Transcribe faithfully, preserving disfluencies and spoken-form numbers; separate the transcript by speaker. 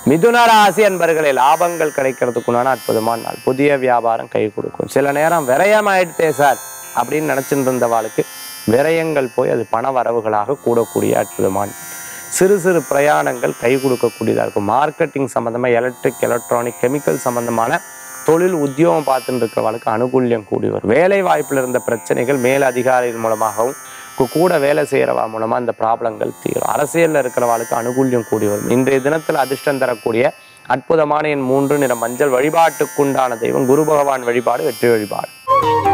Speaker 1: மிதுன ராசி அன்பர்களே, லாபங்கள் கிடைக்கிறதுக்குண்டான அற்புதமான நாள். புதிய வியாபாரம் கை கொடுக்கும். சில நேரம் விரயம் ஆயிடுத்தே சார் அப்படின்னு நினைச்சிட்டு இருந்தவாளுக்கு விரயங்கள் போய் அது பண வரவுகளாக கூடக்கூடிய அற்புதமான சிறு சிறு பிரயாணங்கள் கை கொடுக்கக்கூடியதாக இருக்கும். மார்க்கெட்டிங் சம்பந்தமாக, எலக்ட்ரிக் எலக்ட்ரானிக் கெமிக்கல் சம்பந்தமான தொழில் உத்தியோகம் பார்த்துட்டு இருக்கிறவளுக்கு அனுகூல்யம் கூடி வரும். வேலை வாய்ப்பில் இருந்த பிரச்சனைகள் மேல் அதிகாரிகள் மூலமாகவும் கூட வேலை செய்கிறவா மூலமாக அந்த ப்ராப்ளங்கள் தீரும். அரசியலில் இருக்கிறவாளுக்கு அனுகூல்யம் கூடி வரும். இன்றைய தினத்தில் அதிர்ஷ்டம் தரக்கூடிய அற்புதமான என் மூன்று நிற மஞ்சள். வழிபாட்டுக்குண்டான தெய்வம் குரு பகவான் வழிபாடு, வெற்றி வழிபாடு.